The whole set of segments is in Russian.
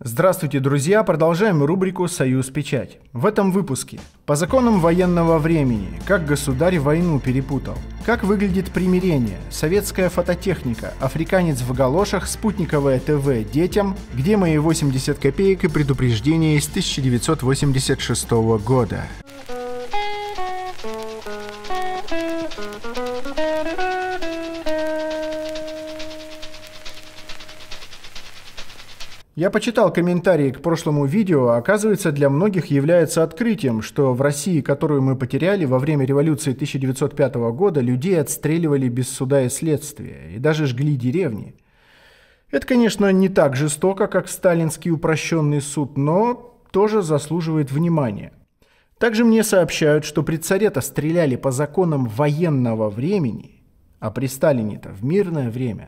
Здравствуйте, друзья! Продолжаем рубрику «Союз Печать». В этом выпуске по законам военного времени, как государь войну перепутал, как выглядит примирение, советская фототехника, африканец в галошах, спутниковое ТВ детям, где мои 80 копеек и предупреждения из 1986 года. Я почитал комментарии к прошлому видео, а оказывается, для многих является открытием, что в России, которую мы потеряли во время революции 1905 года, людей отстреливали без суда и следствия, и даже жгли деревни. Это, конечно, не так жестоко, как сталинский упрощенный суд, но тоже заслуживает внимания. Также мне сообщают, что при царе-то стреляли по законам военного времени, а при Сталине-то в мирное время.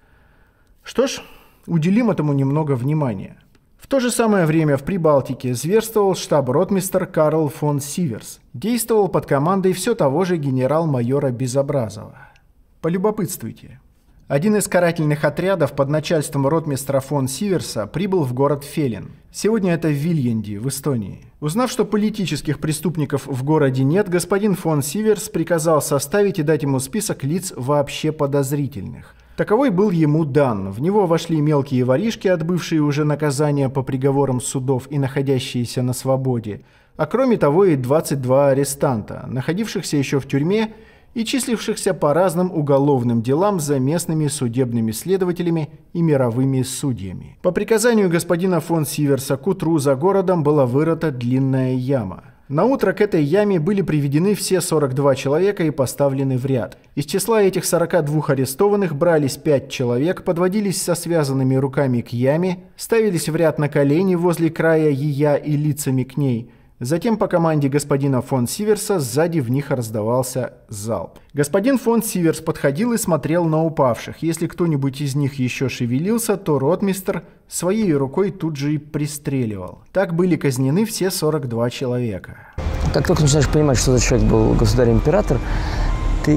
Что ж, уделим этому немного внимания. В то же самое время в Прибалтике зверствовал штаб-ротмистр Карл фон Сиверс. Действовал под командой все того же генерал-майора Безобразова. Полюбопытствуйте. Один из карательных отрядов под начальством ротмистра фон Сиверса прибыл в город Фелин. Сегодня это в Вильянди, в Эстонии. Узнав, что политических преступников в городе нет, господин фон Сиверс приказал составить и дать ему список лиц вообще подозрительных. Таковой был ему дан. В него вошли мелкие воришки, отбывшие уже наказание по приговорам судов и находящиеся на свободе, а кроме того и 22 арестанта, находившихся еще в тюрьме и числившихся по разным уголовным делам за местными судебными следователями и мировыми судьями. По приказанию господина фон Сиверса к утру за городом была вырыта длинная яма. Наутро к этой яме были приведены все 42 человека и поставлены в ряд. Из числа этих 42 арестованных брались 5 человек, подводились со связанными руками к яме, ставились в ряд на колени возле края ее и лицами к ней. Затем по команде господина фон Сиверса сзади в них раздавался залп. Господин фон Сиверс подходил и смотрел на упавших. Если кто-нибудь из них еще шевелился, то ротмистр своей рукой тут же и пристреливал. Так были казнены все 42 человека. Как только начинаешь понимать, что за человек был государь-император, ты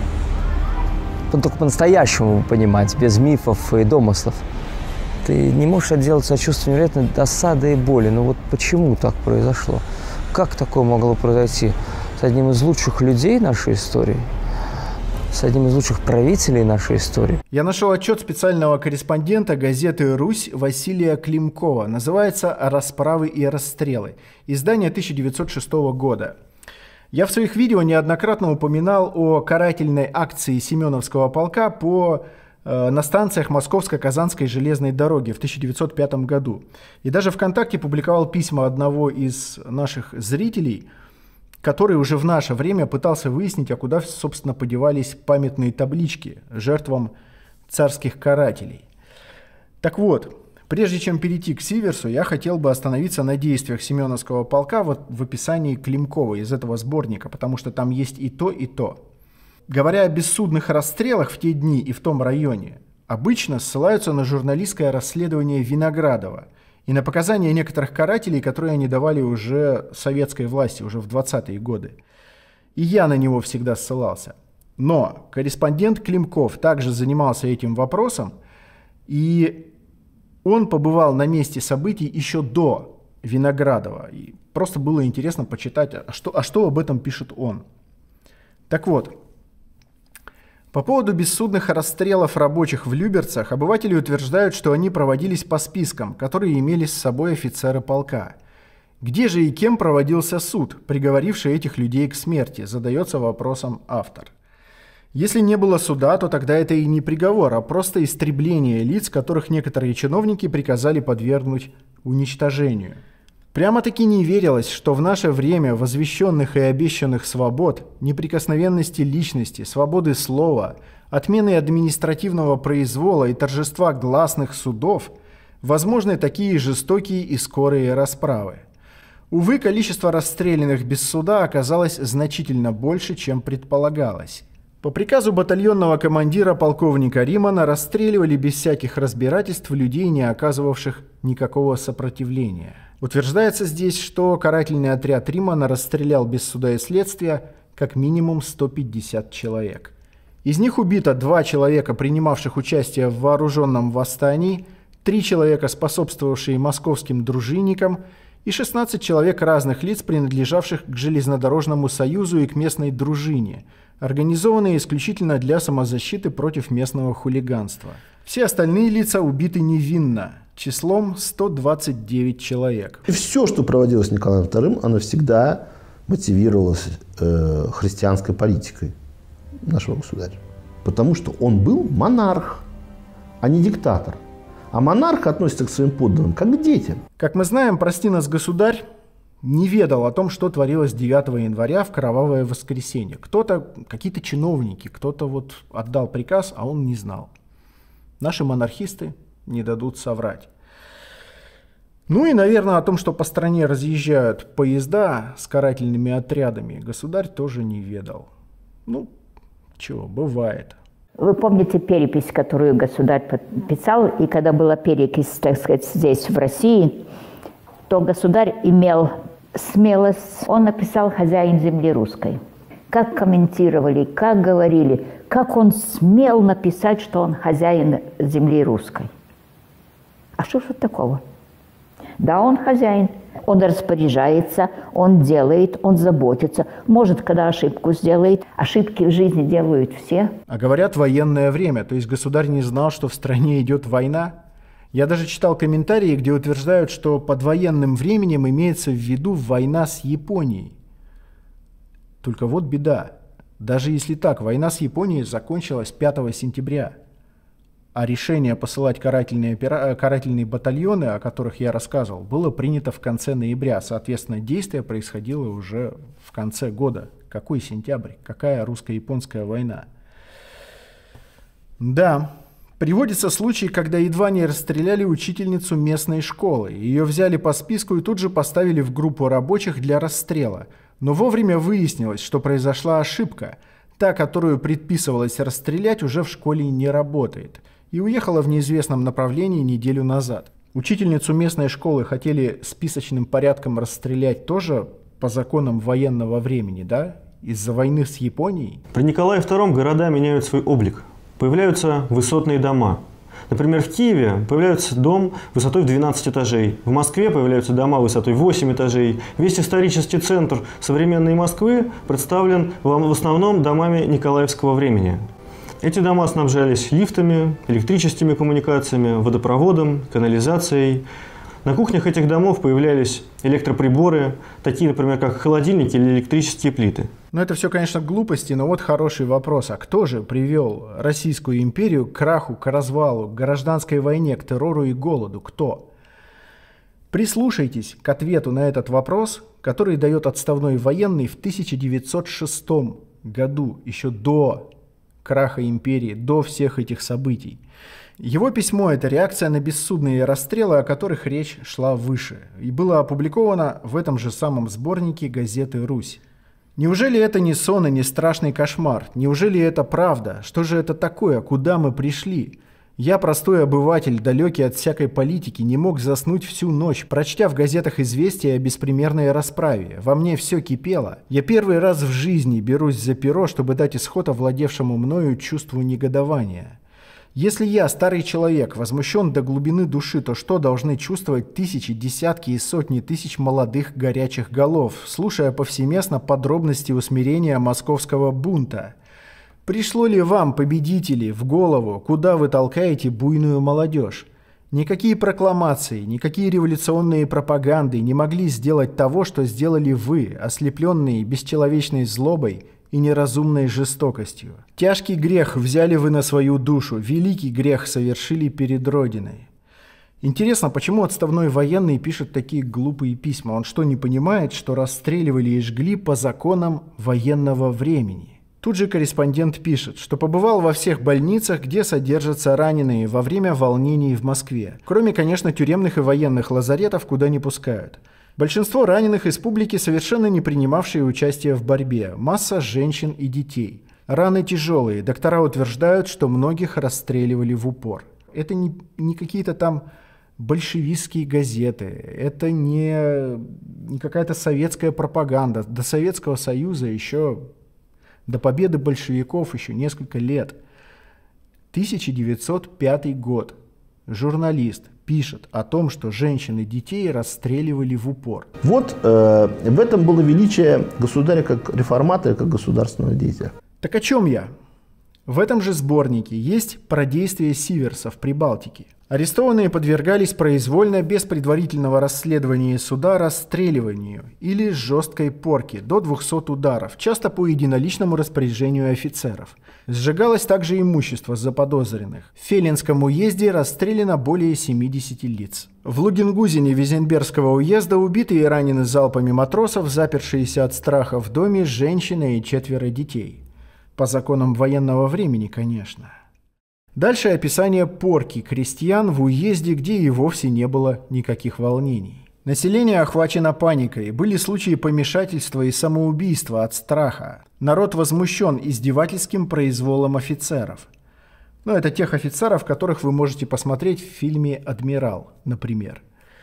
только по-настоящему понимать, без мифов и домыслов. Ты не можешь отделаться от чувства невероятной досады и боли. Но вот почему так произошло? Как такое могло произойти с одним из лучших людей нашей истории, с одним из лучших правителей нашей истории? Я нашел отчет специального корреспондента газеты «Русь» Василия Климкова. Называется «Расправы и расстрелы». Издание 1906 года. Я в своих видео неоднократно упоминал о карательной акции Семеновского полка на станциях Московско-Казанской железной дороги в 1905 году. И даже ВКонтакте публиковал письма одного из наших зрителей, который уже в наше время пытался выяснить, а куда, собственно, подевались памятные таблички жертвам царских карателей. Так вот, прежде чем перейти к Сиверсу, я хотел бы остановиться на действиях Семеновского полка вот в описании Климкова из этого сборника, потому что там есть и то, и то. Говоря о бессудных расстрелах в те дни и в том районе, обычно ссылаются на журналистское расследование Виноградова и на показания некоторых карателей, которые они давали уже советской власти, уже в 20-е годы. И я на него всегда ссылался. Но корреспондент Климков также занимался этим вопросом, и он побывал на месте событий еще до Виноградова. И просто было интересно почитать, а что об этом пишет он. Так вот, по поводу бессудных расстрелов рабочих в Люберцах обыватели утверждают, что они проводились по спискам, которые имели с собой офицеры полка. Где же и кем проводился суд, приговоривший этих людей к смерти, задается вопросом автор. Если не было суда, то тогда это и не приговор, а просто истребление лиц, которых некоторые чиновники приказали подвергнуть уничтожению. Прямо-таки не верилось, что в наше время возвещенных и обещанных свобод, неприкосновенности личности, свободы слова, отмены административного произвола и торжества гласных судов возможны такие жестокие и скорые расправы. Увы, количество расстрелянных без суда оказалось значительно больше, чем предполагалось. По приказу батальонного командира полковника Римана расстреливали без всяких разбирательств людей, не оказывавших никакого сопротивления. Утверждается здесь, что карательный отряд Римана расстрелял без суда и следствия как минимум 150 человек. Из них убито 2 человека, принимавших участие в вооруженном восстании, 3 человека, способствовавшие московским дружинникам, и 16 человек разных лиц, принадлежавших к Железнодорожному союзу и к местной дружине, организованные исключительно для самозащиты против местного хулиганства. Все остальные лица убиты невинно, числом 129 человек. И все, что проводилось Николаем II, оно всегда мотивировалось христианской политикой нашего государя. Потому что он был монарх, а не диктатор. А монарх относится к своим подданным как к детям. Как мы знаем, прости нас, государь, не ведал о том, что творилось 9 января в кровавое воскресенье. Кто-то, какие-то чиновники, кто-то вот отдал приказ, а он не знал. Наши монархисты не дадут соврать. Ну и, наверное, о том, что по стране разъезжают поезда с карательными отрядами, государь тоже не ведал. Ну, чего, бывает. Вы помните перепись, которую государь подписал, и когда была перепись, так сказать, здесь, в России, то государь имел смелость, он написал «Хозяин земли русской». Как комментировали, как говорили, как он смел написать, что он хозяин земли русской. А что же такого? Да, он хозяин, он распоряжается, он делает, он заботится. Может, когда ошибку сделает, ошибки в жизни делают все. А говорят, военное время, то есть государь не знал, что в стране идет война. Я даже читал комментарии, где утверждают, что под военным временем имеется в виду война с Японией. Только вот беда. Даже если так, война с Японией закончилась 5 сентября. А решение посылать карательные батальоны, о которых я рассказывал, было принято в конце ноября. Соответственно, действие происходило уже в конце года. Какой сентябрь? Какая русско-японская война? Да, приводится случай, когда едва не расстреляли учительницу местной школы. Ее взяли по списку и тут же поставили в группу рабочих для расстрела. Но вовремя выяснилось, что произошла ошибка. Та, которую предписывалось расстрелять, уже в школе не работает. И уехала в неизвестном направлении неделю назад. Учительницу местной школы хотели списочным порядком расстрелять тоже по законам военного времени, да? Из-за войны с Японией. При Николае II города меняют свой облик. Появляются высотные дома. Например, в Киеве появляется дом высотой в 12 этажей. В Москве появляются дома высотой 8 этажей. Весь исторический центр современной Москвы представлен в основном домами николаевского времени. Эти дома снабжались лифтами, электрическими коммуникациями, водопроводом, канализацией. На кухнях этих домов появлялись электроприборы, такие, например, как холодильники или электрические плиты. Ну, это все, конечно, глупости, но вот хороший вопрос. А кто же привел Российскую империю к краху, к развалу, к гражданской войне, к террору и голоду? Кто? Прислушайтесь к ответу на этот вопрос, который дает отставной военный в 1906 году, еще до краха империи, до всех этих событий. Его письмо – это реакция на бессудные расстрелы, о которых речь шла выше, и было опубликовано в этом же самом сборнике газеты «Русь». Неужели это не сон и не страшный кошмар? Неужели это правда? Что же это такое? Куда мы пришли? Я, простой обыватель, далекий от всякой политики, не мог заснуть всю ночь, прочтя в газетах известия о беспримерной расправе. Во мне все кипело. Я первый раз в жизни берусь за перо, чтобы дать исход овладевшему мною чувству негодования. Если я, старый человек, возмущен до глубины души, то что должны чувствовать тысячи, десятки и сотни тысяч молодых горячих голов, слушая повсеместно подробности усмирения московского бунта? Пришло ли вам, победители, в голову, куда вы толкаете буйную молодежь? Никакие прокламации, никакие революционные пропаганды не могли сделать того, что сделали вы, ослепленные бесчеловечной злобой и неразумной жестокостью. Тяжкий грех взяли вы на свою душу, великий грех совершили перед Родиной. Интересно, почему отставной военный пишет такие глупые письма? Он что, не понимает, что расстреливали и жгли по законам военного времени? Тут же корреспондент пишет, что побывал во всех больницах, где содержатся раненые во время волнений в Москве. Кроме, конечно, тюремных и военных лазаретов, куда не пускают. Большинство раненых из публики, совершенно не принимавшие участие в борьбе. Масса женщин и детей. Раны тяжелые. Доктора утверждают, что многих расстреливали в упор. Это не какие-то там большевистские газеты. Это не какая-то советская пропаганда. До Советского Союза еще... До победы большевиков еще несколько лет. 1905 год. журналист, пишет о том, что женщин и детей расстреливали в упор. Вот в этом было величие государя как реформатора, как государственного деятеля. Так о чем я? В этом же сборнике есть про действия Сиверса в Прибалтике. Арестованные подвергались произвольно, без предварительного расследования суда, расстреливанию или жесткой порке до 200 ударов, часто по единоличному распоряжению офицеров. Сжигалось также имущество заподозренных. В Фелинском уезде расстреляно более 70 лиц. В Лугенгузене Визенбергского уезда убиты и ранены залпами матросов, запершиеся от страха в доме, женщина и 4 детей. По законам военного времени, конечно. Дальше описание порки крестьян в уезде, где и вовсе не было никаких волнений. Население охвачено паникой, были случаи помешательства и самоубийства от страха. Народ возмущен издевательским произволом офицеров. Но это тех офицеров, которых вы можете посмотреть в фильме «Адмирал», например.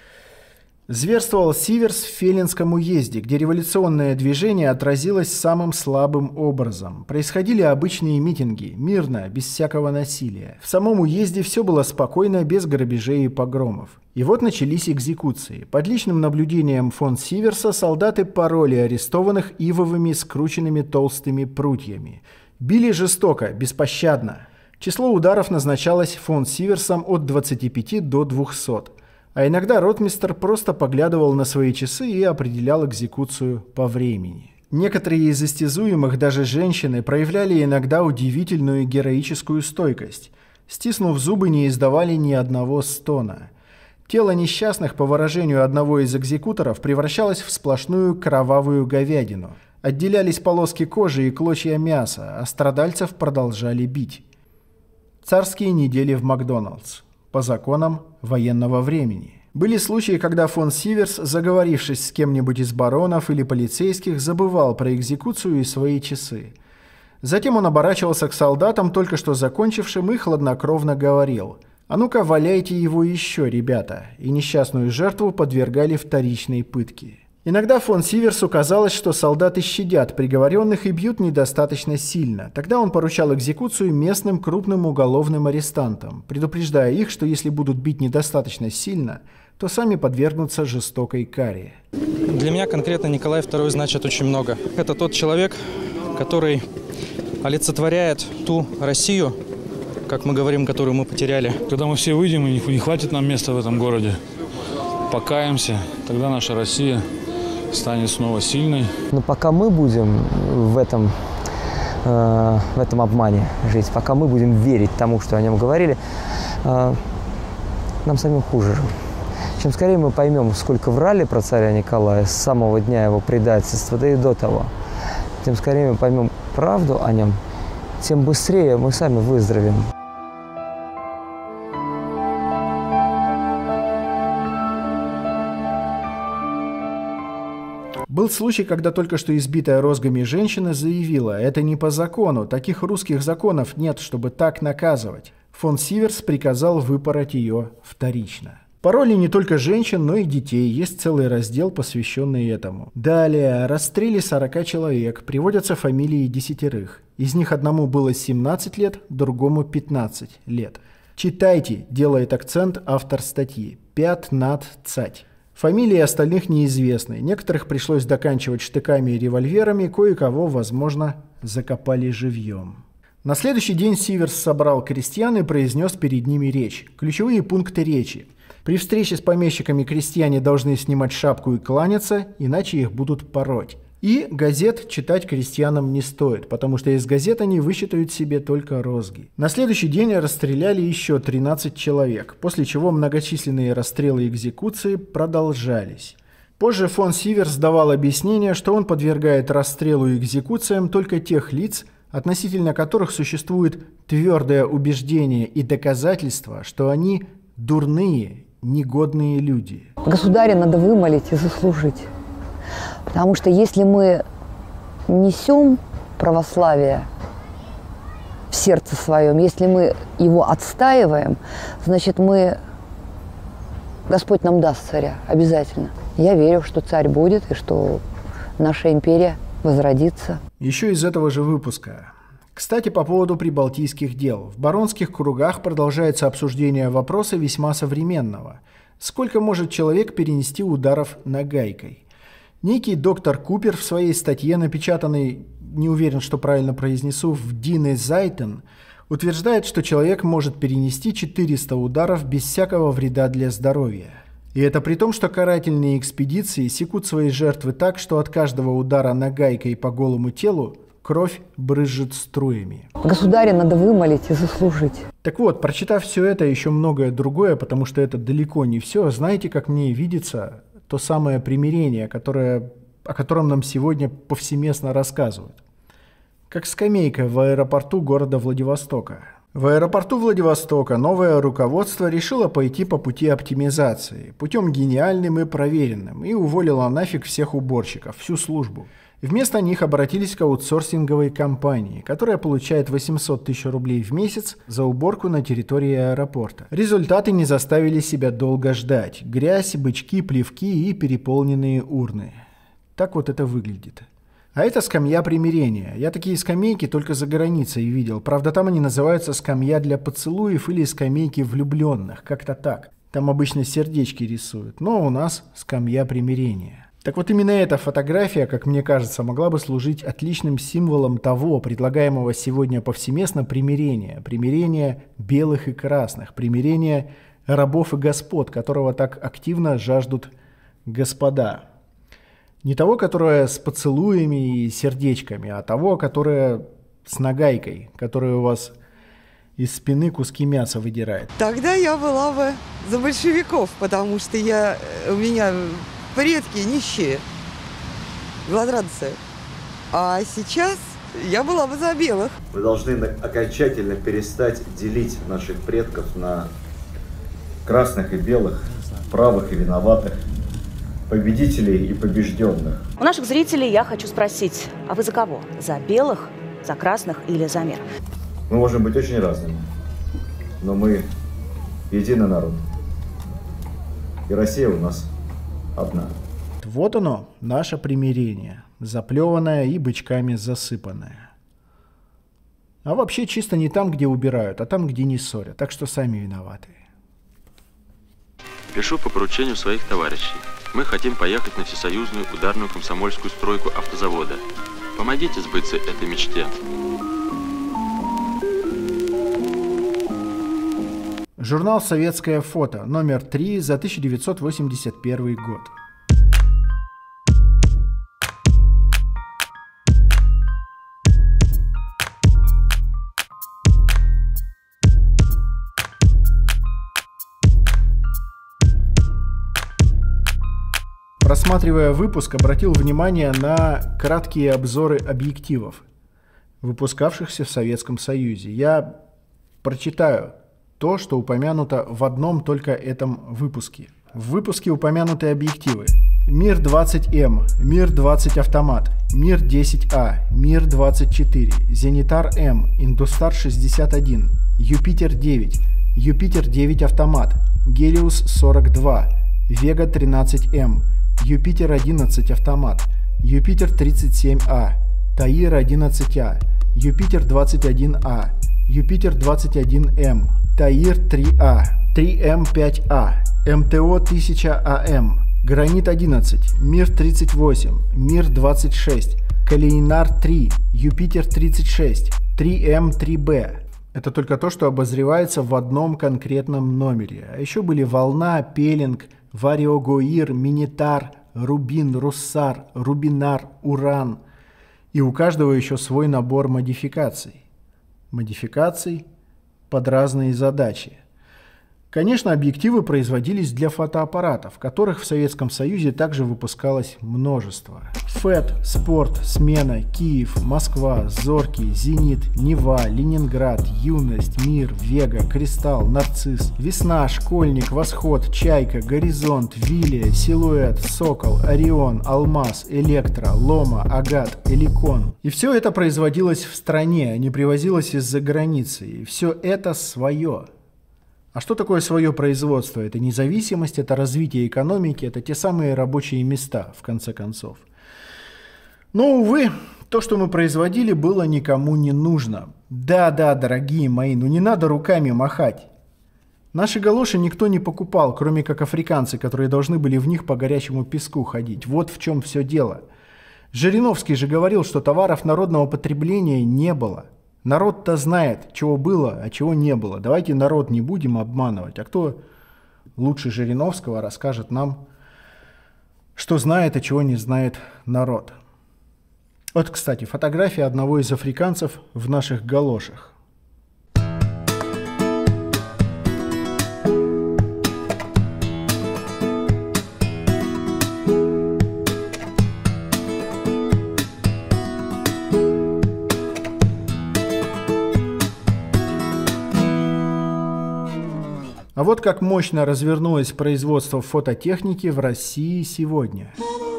Зверствовал Сиверс в Фелинском уезде, где революционное движение отразилось самым слабым образом. Происходили обычные митинги, мирно, без всякого насилия. В самом уезде все было спокойно, без грабежей и погромов. И вот начались экзекуции. Под личным наблюдением фон Сиверса солдаты пороли арестованных ивовыми скрученными толстыми прутьями. Били жестоко, беспощадно. Число ударов назначалось фон Сиверсом от 25 до 200. А иногда ротмистр просто поглядывал на свои часы и определял экзекуцию по времени. Некоторые из истязуемых, даже женщины, проявляли иногда удивительную героическую стойкость. Стиснув зубы, не издавали ни одного стона. Тело несчастных, по выражению одного из экзекуторов, превращалось в сплошную кровавую говядину. Отделялись полоски кожи и клочья мяса, а страдальцев продолжали бить. Царские недели в Макдоналдс. По законам военного времени. Были случаи, когда фон Сиверс, заговорившись с кем-нибудь из баронов или полицейских, забывал про экзекуцию и свои часы. Затем он оборачивался к солдатам, только что закончившим, и хладнокровно говорил: «А ну-ка, валяйте его еще, ребята!» И несчастную жертву подвергали вторичной пытке. Иногда фон Сиверсу казалось, что солдаты щадят приговоренных и бьют недостаточно сильно. Тогда он поручал экзекуцию местным крупным уголовным арестантам, предупреждая их, что если будут бить недостаточно сильно, то сами подвергнутся жестокой каре. Для меня конкретно Николай II значит очень много. Это тот человек, который олицетворяет ту Россию, как мы говорим, которую мы потеряли. Когда мы все выйдем, и не хватит нам места в этом городе, покаемся, тогда наша Россия станет снова сильной. Но пока мы будем в этом обмане жить, пока мы будем верить тому, что о нем говорили, нам самим хуже. Чем скорее мы поймем, сколько врали про царя Николая с самого дня его предательства, да и до того, тем скорее мы поймем правду о нем, тем быстрее мы сами выздоровеем. Был случай, когда только что избитая розгами женщина заявила: «Это не по закону, таких русских законов нет, чтобы так наказывать». Фон Сиверс приказал выпороть ее вторично. Пороли не только женщин, но и детей. Есть целый раздел, посвященный этому. Далее, о расстреле 40 человек. Приводятся фамилии 10. Из них одному было 17 лет, другому 15 лет. Читайте, делает акцент автор статьи. 15. Фамилии остальных неизвестны. Некоторых пришлось доканчивать штыками и револьверами, кое-кого, возможно, закопали живьем. На следующий день Сиверс собрал крестьян и произнес перед ними речь. Ключевые пункты речи. При встрече с помещиками крестьяне должны снимать шапку и кланяться, иначе их будут пороть. И газет читать крестьянам не стоит, потому что из газет они высчитают себе только розги. На следующий день расстреляли еще 13 человек, после чего многочисленные расстрелы и экзекуции продолжались. Позже фон Сиверс давал объяснение, что он подвергает расстрелу и экзекуциям только тех лиц, относительно которых существует твердое убеждение и доказательство, что они дурные, негодные люди. Государя надо вымолить и заслужить. Потому что если мы несем православие в сердце своем, если мы его отстаиваем, значит, Господь нам даст царя обязательно. Я верю, что царь будет и что наша империя возродится. Еще из этого же выпуска. Кстати, по поводу прибалтийских дел. В баронских кругах продолжается обсуждение вопроса весьма современного. Сколько может человек перенести ударов нагайкой? Некий доктор Купер в своей статье, напечатанной, не уверен, что правильно произнесу, в Die Zeiten, утверждает, что человек может перенести 400 ударов без всякого вреда для здоровья. И это при том, что карательные экспедиции секут свои жертвы так, что от каждого удара нагайкой по голому телу кровь брызжет струями. Государя надо вымолить и заслужить. Так вот, прочитав все это и еще многое другое, потому что это далеко не все, знаете, как мне видится то самое примирение, о котором нам сегодня повсеместно рассказывают. Как скамейка в аэропорту города Владивостока. В аэропорту Владивостока новое руководство решило пойти по пути оптимизации, путем гениальным и проверенным, и уволило нафиг всех уборщиков, всю службу. Вместо них обратились к аутсорсинговой компании, которая получает 800 тысяч рублей в месяц за уборку на территории аэропорта. Результаты не заставили себя долго ждать. Грязь, бычки, плевки и переполненные урны. Так вот это выглядит. А это скамья примирения. Я такие скамейки только за границей видел. Правда, там они называются скамья для поцелуев или скамейки влюбленных. Как-то так. Там обычно сердечки рисуют. Но у нас скамья примирения. Так вот именно эта фотография, как мне кажется, могла бы служить отличным символом того предлагаемого сегодня повсеместно примирения. Примирения белых и красных. Примирения рабов и господ, которого так активно жаждут господа. Не того, которое с поцелуями и сердечками, а того, которое с нагайкой, которое у вас из спины куски мяса выдирает. Тогда я была бы за большевиков, потому что у меня предки нищие, голодранцы. А сейчас я была бы за белых. Мы должны окончательно перестать делить наших предков на красных и белых, правых и виноватых, победителей и побежденных. У наших зрителей я хочу спросить, а вы за кого? За белых, за красных или за мир? Мы можем быть очень разными, но мы единый народ. И Россия у нас одна. Вот оно, наше примирение, заплеванное и бычками засыпанное. А вообще чисто не там, где убирают, а там, где не ссорят, так что сами виноваты. Пишу по поручению своих товарищей. Мы хотим поехать на всесоюзную ударную комсомольскую стройку автозавода. Помогите сбыться этой мечте. Журнал «Советское фото», номер 3 за 1981 год. Просматривая выпуск, обратил внимание на краткие обзоры объективов, выпускавшихся в Советском Союзе. Я прочитаю то, что упомянуто в одном только этом выпуске. В выпуске упомянуты объективы: Мир-20М, Мир-20 Автомат, Мир-10А, Мир-24, Зенитар-М, Индустар-61, Юпитер-9, Юпитер-9 Автомат, Гелиус-42, Вега-13М, Юпитер-11 Автомат, Юпитер-37А, Таир-11А, Юпитер-21А, Юпитер-21М, Таир-3А, 3М5А, МТО-1000АМ, Гранит-11, Мир-38, Мир-26, Калинар-3, Юпитер-36, 3М3Б. Это только то, что обозревается в одном конкретном номере. А еще были Волна, Пелинг, Вариогоир, Минитар, Рубин, Руссар, Рубинар, Уран. И у каждого еще свой набор модификаций. Модификаций под разные задачи. Конечно, объективы производились для фотоаппаратов, которых в Советском Союзе также выпускалось множество. ФЭТ, Спорт, Смена, Киев, Москва, Зоркий, Зенит, Нева, Ленинград, Юность, Мир, Вега, Кристалл, Нарцисс, Весна, Школьник, Восход, Чайка, Горизонт, Вилия, Силуэт, Сокол, Орион, Алмаз, Электро, Лома, Агат, Эликон. И все это производилось в стране, а не привозилось из-за границы. И все это свое. А что такое свое производство? Это независимость, это развитие экономики, это те самые рабочие места, в конце концов. Но, увы, То, что мы производили, было никому не нужно. Да, дорогие мои, ну не надо руками махать. Наши галоши никто не покупал, кроме как африканцы, которые должны были в них по горячему песку ходить. Вот в чем все дело. Жириновский же говорил, что товаров народного потребления не было. Народ-то знает, чего было, а чего не было. Давайте народ не будем обманывать. А кто лучше Жириновского расскажет нам, что знает, а чего не знает народ. Вот, кстати, фотография одного из африканцев в наших галошах. А вот как мощно развернулось производство фототехники в России сегодня.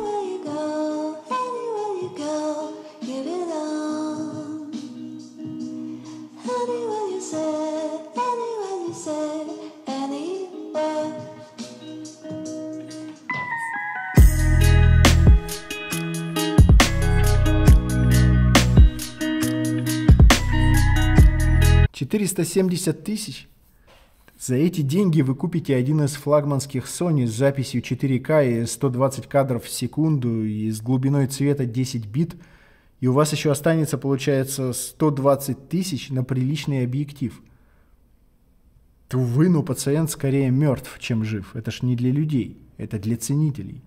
$470 тысяч? За эти деньги вы купите один из флагманских Sony с записью 4К и 120 кадров в секунду и с глубиной цвета 10 бит, и у вас еще останется, получается, 120 тысяч на приличный объектив. Увы, но пациент скорее мертв, чем жив. Это ж не для людей, это для ценителей.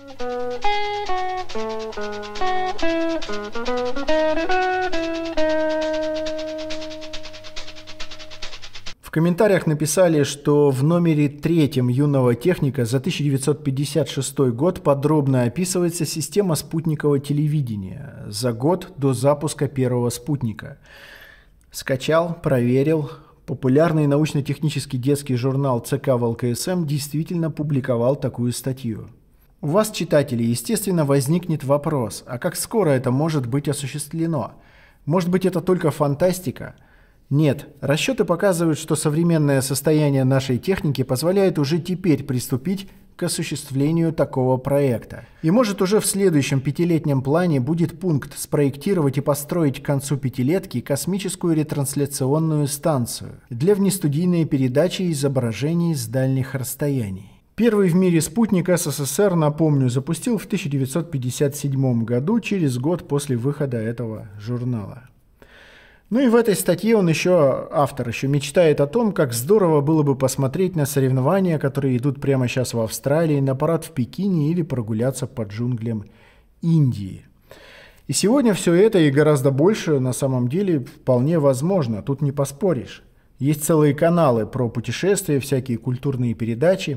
В комментариях написали, что в номере 3 «Юного техника» за 1956 год подробно описывается система спутникового телевидения за год до запуска первого спутника. Скачал, проверил. Популярный научно-технический детский журнал ЦК ВЛКСМ действительно публиковал такую статью. У вас, читатели, естественно, возникнет вопрос, а как скоро это может быть осуществлено? Может быть, это только фантастика? Нет, расчеты показывают, что современное состояние нашей техники позволяет уже теперь приступить к осуществлению такого проекта. И может уже в следующем пятилетнем плане будет пункт спроектировать и построить к концу пятилетки космическую ретрансляционную станцию для внестудийной передачи изображений с дальних расстояний. Первый в мире спутник СССР, напомню, запустил в 1957 году, через год после выхода этого журнала. Ну и в этой статье автор еще мечтает о том, как здорово было бы посмотреть на соревнования, которые идут прямо сейчас в Австралии, на парад в Пекине или прогуляться по джунглям Индии. И сегодня все это и гораздо больше на самом деле вполне возможно, тут не поспоришь. Есть целые каналы про путешествия, всякие культурные передачи.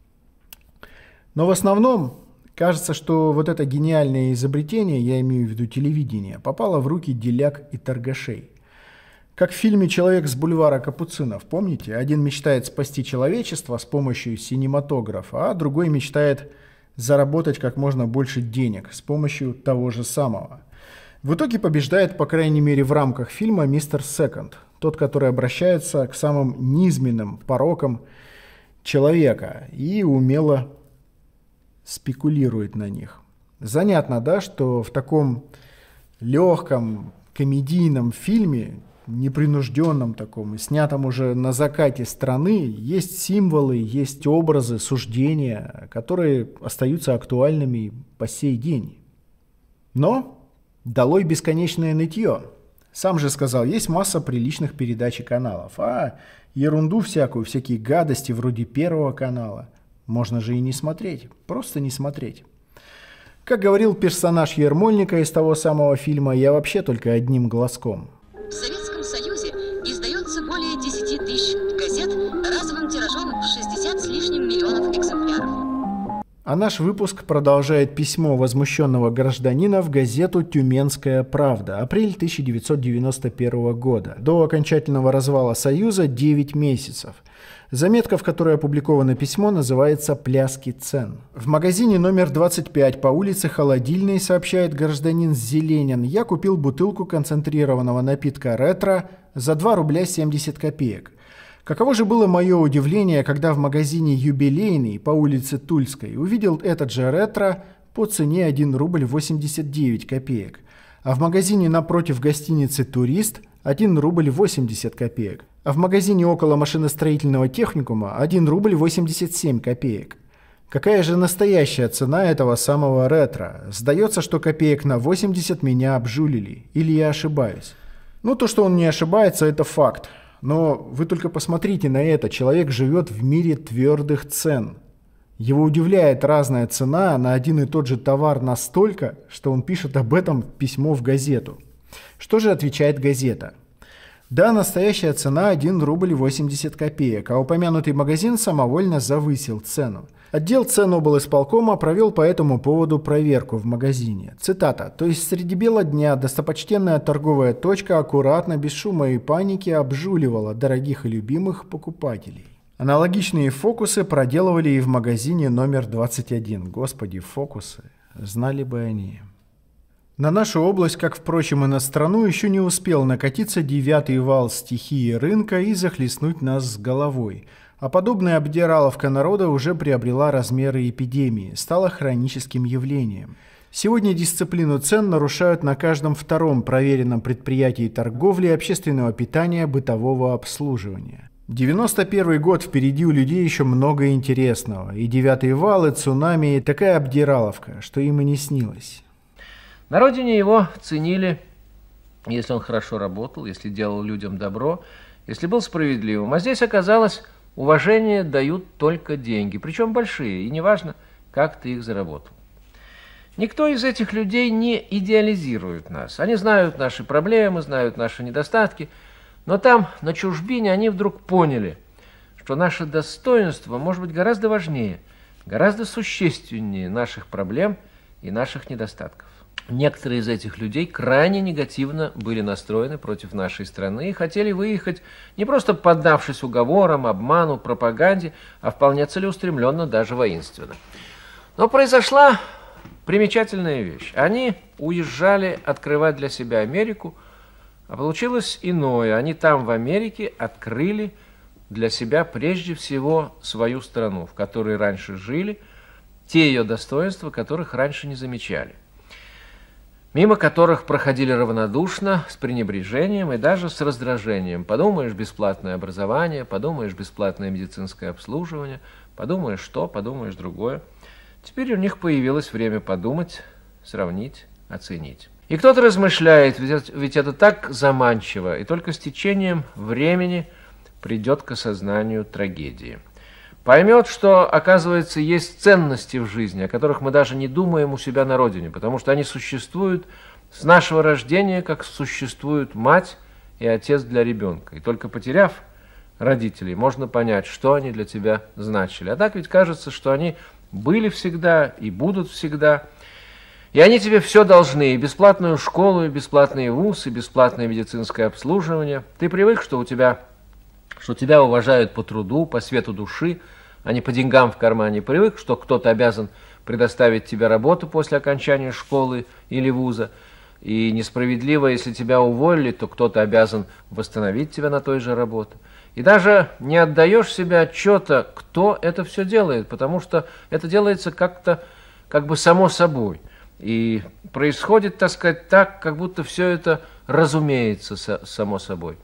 Но в основном кажется, что вот это гениальное изобретение, я имею в виду телевидение, попало в руки деляк и торгашей. Как в фильме «Человек с бульвара Капуцинов», помните? Один мечтает спасти человечество с помощью синематографа, а другой мечтает заработать как можно больше денег с помощью того же самого. В итоге побеждает, по крайней мере в рамках фильма, мистер Секонд, тот, который обращается к самым низменным порокам человека и умело спекулирует на них. Занятно, да, что в таком легком комедийном фильме, непринужденном таком, и снятом уже на закате страны, есть символы, есть образы, суждения, которые остаются актуальными по сей день. Но долой бесконечное нытье. Сам же сказал, есть масса приличных передач и каналов, а ерунду всякую, всякие гадости вроде Первого канала можно же и не смотреть, просто не смотреть. Как говорил персонаж Ермольника из того самого фильма, я вообще только одним глазком. В Советском Союзе издается более 10 тысяч газет разовым тиражом в 60 с лишним миллионов экземпляров. А наш выпуск продолжает письмо возмущенного гражданина в газету «Тюменская правда», апрель 1991 года. До окончательного развала Союза 9 месяцев. Заметка, в которой опубликовано письмо, называется «Пляски цен». В магазине номер 25 по улице Холодильной, сообщает гражданин Зеленин, я купил бутылку концентрированного напитка «Ретро» за 2 рубля 70 копеек. Каково же было мое удивление, когда в магазине «Юбилейный» по улице Тульской увидел этот же «Ретро» по цене 1 рубль 89 копеек. а в магазине напротив гостиницы «Турист» 1 рубль 80 копеек, а в магазине около машиностроительного техникума 1 рубль 87 копеек. Какая же настоящая цена этого самого ретро? Сдается, что копеек на 80 меня обжулили. Или я ошибаюсь? Ну, то, что он не ошибается, это факт. Но вы только посмотрите на это. Человек живет в мире твердых цен. Его удивляет разная цена на один и тот же товар настолько, что он пишет об этом письмо в газету. Что же отвечает газета? Да, настоящая цена 1 рубль 80 копеек, а упомянутый магазин самовольно завысил цену. Отдел цен облисполкома провел по этому поводу проверку в магазине. Цитата. «То есть среди бела дня достопочтенная торговая точка аккуратно, без шума и паники обжуливала дорогих и любимых покупателей». Аналогичные фокусы проделывали и в магазине номер 21. Господи, фокусы. Знали бы они. На нашу область, как, впрочем, и на страну, еще не успел накатиться 9-й вал стихии рынка и захлестнуть нас с головой. А подобная обдираловка народа уже приобрела размеры эпидемии, стала хроническим явлением. Сегодня дисциплину цен нарушают на каждом втором проверенном предприятии торговли, общественного питания, бытового обслуживания. 91 год, впереди у людей еще много интересного. И 9-й вал, и цунами, и такая обдираловка, что им и не снилось. На родине его ценили, если он хорошо работал, если делал людям добро, если был справедливым. А здесь оказалось, уважение дают только деньги, причем большие, и неважно, как ты их заработал. Никто из этих людей не идеализирует нас. Они знают наши проблемы, знают наши недостатки, но там, на чужбине, они вдруг поняли, что наше достоинство может быть гораздо важнее, гораздо существеннее наших проблем и наших недостатков. Некоторые из этих людей крайне негативно были настроены против нашей страны и хотели выехать, не просто поддавшись уговорам, обману, пропаганде, а вполне целеустремленно, даже воинственно. Но произошла примечательная вещь. Они уезжали открывать для себя Америку, а получилось иное. Они там, в Америке, открыли для себя прежде всего свою страну, в которой раньше жили, те ее достоинства, которых раньше не замечали, мимо которых проходили равнодушно, с пренебрежением и даже с раздражением. Подумаешь, бесплатное образование, подумаешь, бесплатное медицинское обслуживание, подумаешь то, подумаешь другое. Теперь у них появилось время подумать, сравнить, оценить. И кто-то размышляет, ведь это так заманчиво, и только с течением времени придет к осознанию трагедии. Поймет, что, оказывается, есть ценности в жизни, о которых мы даже не думаем у себя на родине, потому что они существуют с нашего рождения, как существуют мать и отец для ребенка. И только потеряв родителей, можно понять, что они для тебя значили. А так ведь кажется, что они были всегда и будут всегда. И они тебе все должны, и бесплатную школу, и бесплатный вуз, и бесплатное медицинское обслуживание. Ты привык, что тебя уважают по труду, по свету души, а не по деньгам в кармане. Привык, что кто-то обязан предоставить тебе работу после окончания школы или вуза. И несправедливо, если тебя уволили, то кто-то обязан восстановить тебя на той же работе. И даже не отдаешь себе отчета, кто это все делает, потому что это делается как-то, как бы само собой. И происходит, так сказать, так, как будто все это разумеется само собой.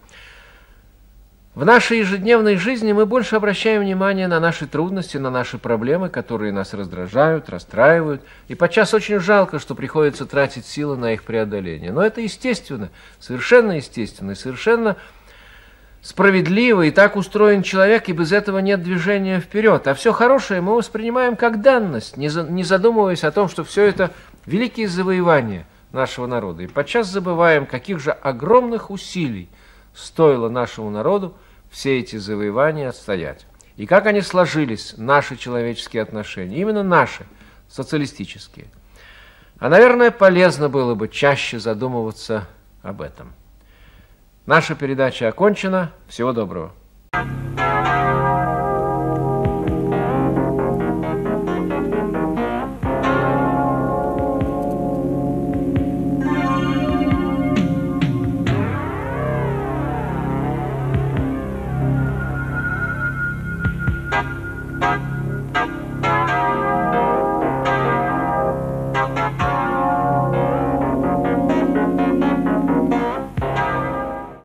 В нашей ежедневной жизни мы больше обращаем внимание на наши трудности, на наши проблемы, которые нас раздражают, расстраивают. И подчас очень жалко, что приходится тратить силы на их преодоление. Но это естественно, и совершенно справедливо. И так устроен человек, и без этого нет движения вперед. А все хорошее мы воспринимаем как данность, не задумываясь о том, что все это великие завоевания нашего народа. И подчас забываем, каких же огромных усилий стоило нашему народу все эти завоевания отстоять. И как они сложились, наши человеческие отношения, именно наши, социалистические. А, наверное, полезно было бы чаще задумываться об этом. Наша передача окончена. Всего доброго.